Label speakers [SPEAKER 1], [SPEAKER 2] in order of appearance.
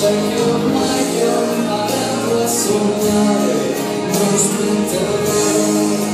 [SPEAKER 1] sai che ormai ho imparato a sognare, non smettere.